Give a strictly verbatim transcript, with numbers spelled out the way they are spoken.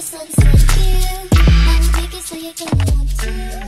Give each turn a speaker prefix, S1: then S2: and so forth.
S1: sunset view. I'll make it so you can want to.